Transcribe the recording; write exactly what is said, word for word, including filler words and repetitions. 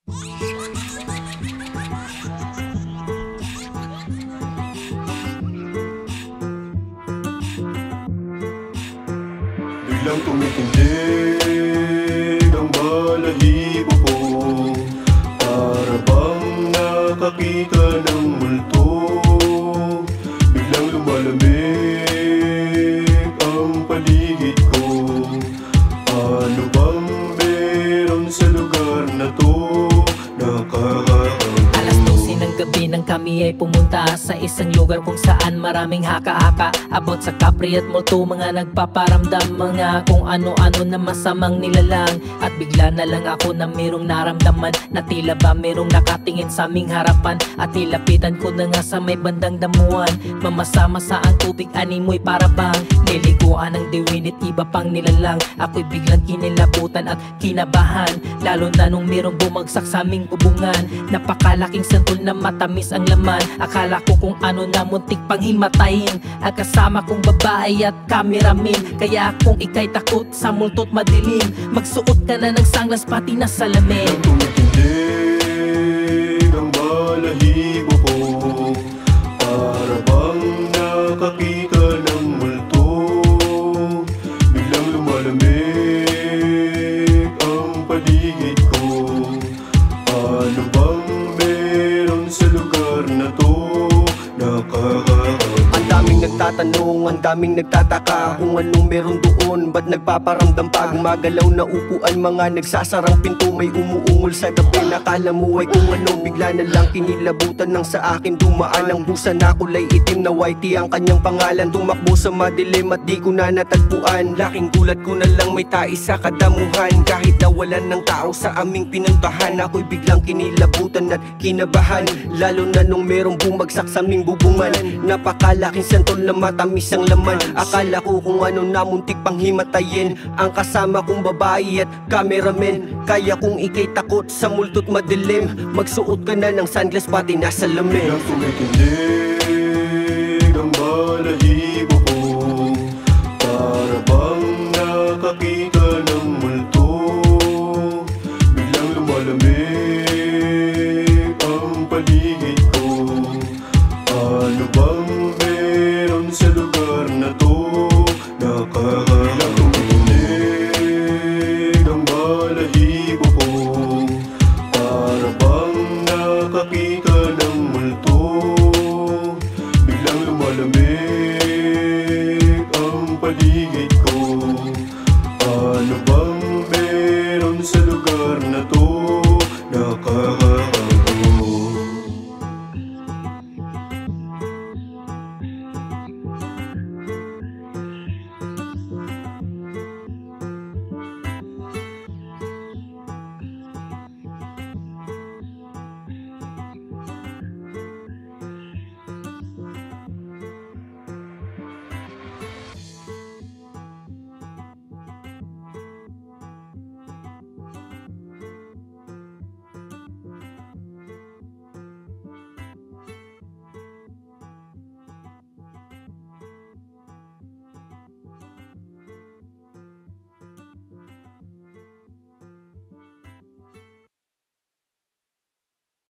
Biglang tumitindig ang balahibo ko, para bang nakakita ng multo. Biglang lumalamig ang paligid ko. Ano bang meron sa lugar na to? Nakakatawa. Alas dose ng gabi nang kami ay pumunta sa isang lugar kung saan maraming haka-haka. Abot sa Capri at multo, mga nagpaparamdam, mga kung ano-ano na masamang nilalang. At bigla na lang ako na merong naramdaman, na tila ba merong nakatingin sa aming harapan. At nilapitan ko na nga sa may bandang damuhan, mamasama-sa ang tubig, animoy para bang niliguan ng diwin at iba pang nilalang. Ako'y biglang kinilabutan at kinabahan, lalo na nung merong bumagsak sa aming bubungan. Napakalaking santol na matamis ang laman. Akala ko kung ano na muntik pang himatayin ang kasama kong babae at kameramin. Kaya kung ika'y takot sa multo't madilim, magsuot ka na ng sunglass pati na salamin. Tumitindig ang balahibo ko, para bang nakakita ng multo. Biglang lumalamig ang paligid ko. Ano bang meron sa lugar na to? Nakakatawa. Ang daming nagtatanong, ang daming nagtataka kung anong meron doon, ba't nagpaparamdam pa? Gumagalaw na upuan, mga nagsasarang pinto, may umuungol sa gabi. Nakala mo ay kung ano, bigla na lang kinilabutan ng sa akin dumaan. Ang busa na kulay itim na whitey ang kanyang pangalan. Tumakbo sa madilim at di ko na natagpuan. Laking gulat ko na lang may tais sa kadamuhan. Kahit nawalan ng tao sa aming pinuntahan, ako'y biglang kinilabutan at kinabahan, lalo na nung merong bumagsak sa aming bubungan. Napakalaking santol na matamis ang laman. Akala ko kung ano na muntik pang himatayin ang kasama kong babae at cameraman. Kaya kung ika'y takot sa multo't madilim, magsuot ka na ng sunglass pati na salamin. Biglang tumitindig ang balahibo ko, para bang nakakita ng multo. Biglang lumalamig ang paligid ko. Ano bang meron sa lugar na to? Nakakailang tumitindig ang balahibo ko, para bang nakakita ng multo. Biglang lumalamig ang paligid ko. Ano bang meron sa lugar na to? Nakakatawa.